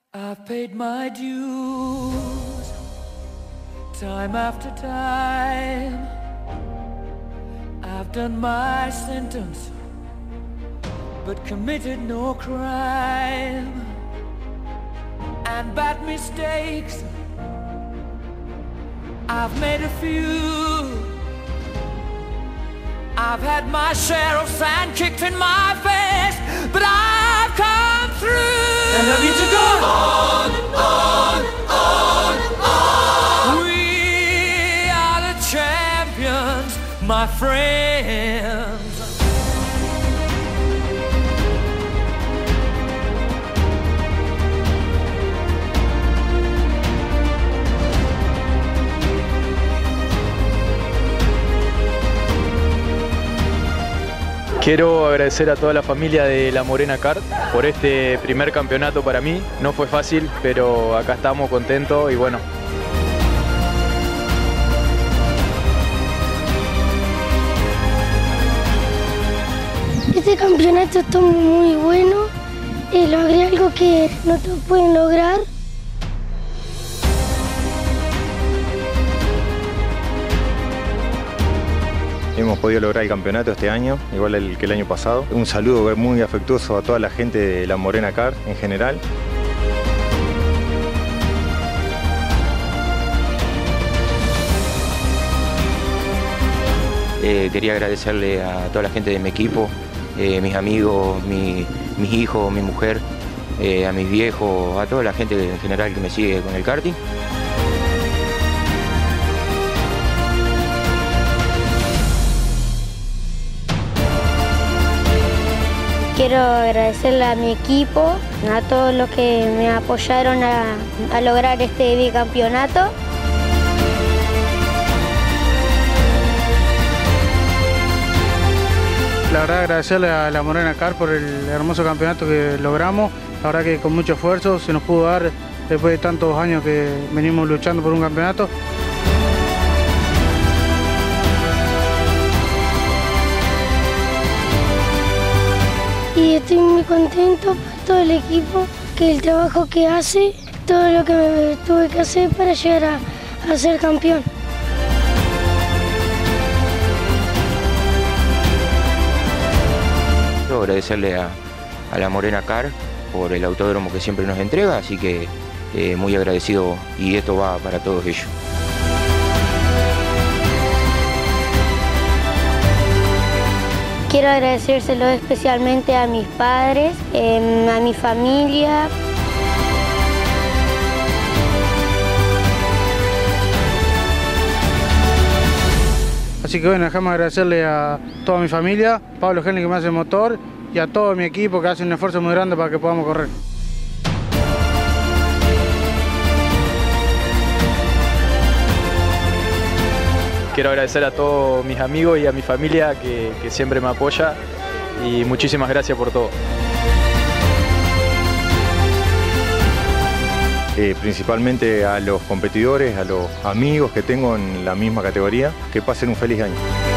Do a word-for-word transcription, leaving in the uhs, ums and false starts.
I've paid my dues, time after time. I've done my sentence, but committed no crime. And bad mistakes, I've made a few. I've had my share of sand kicked in my face, but I've come through. And I need to go on, on, on, on. We are the champions, my friends. Quiero agradecer a toda la familia de La Morena Kart por este primer campeonato para mí. No fue fácil, pero acá estamos contentos y bueno. Este campeonato está muy bueno. Eh, logré algo que no todos pueden lograr. Hemos podido lograr el campeonato este año, igual el que el año pasado. Un saludo muy afectuoso a toda la gente de La Morena Kart en general. Eh, quería agradecerle a toda la gente de mi equipo, eh, mis amigos, mi, mis hijos, mi mujer, eh, a mis viejos, a toda la gente en general que me sigue con el karting. Quiero agradecerle a mi equipo, a todos los que me apoyaron a, a lograr este bicampeonato. La verdad agradecerle a La Morena Kart por el hermoso campeonato que logramos. La verdad que con mucho esfuerzo se nos pudo dar después de tantos años que venimos luchando por un campeonato. Y estoy muy contento por todo el equipo, que el trabajo que hace, todo lo que me tuve que hacer para llegar a, a ser campeón. Quiero agradecerle a, a La Morena Kart por el autódromo que siempre nos entrega, así que eh, muy agradecido y esto va para todos ellos. Quiero agradecérselo especialmente a mis padres, eh, a mi familia. Así que bueno, déjame agradecerle a toda mi familia, Pablo Henry que me hace el motor y a todo mi equipo que hace un esfuerzo muy grande para que podamos correr. Quiero agradecer a todos mis amigos y a mi familia que, que siempre me apoya y muchísimas gracias por todo. Eh, principalmente a los competidores, a los amigos que tengo en la misma categoría, que pasen un feliz año.